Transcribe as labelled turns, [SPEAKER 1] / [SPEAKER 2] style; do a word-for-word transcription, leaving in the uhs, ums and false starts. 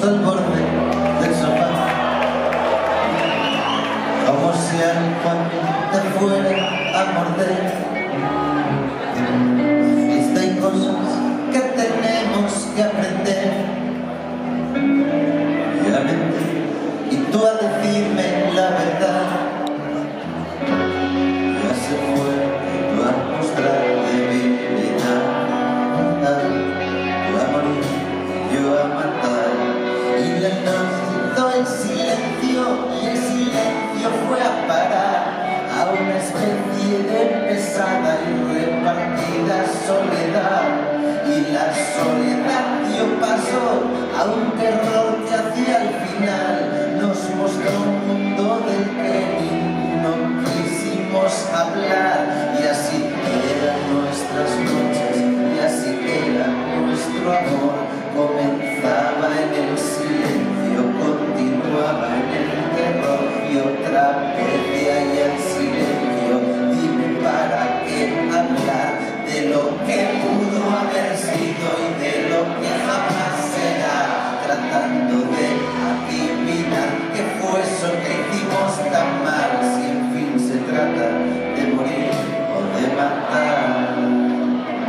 [SPEAKER 1] justo al borde del sofá, como si algo a mí te fuera a morder. Viste, hay cosas que tenemos que aprender y a mentir, y tú a decirme la verdad. Ya se fue y tú a mostrar debilidad, tú a morir, yo a matar. Y la noche hizo el silencio, y el silencio fue a parar a una especie de pesada y repartida soledad. Y la soledad dio paso a un terror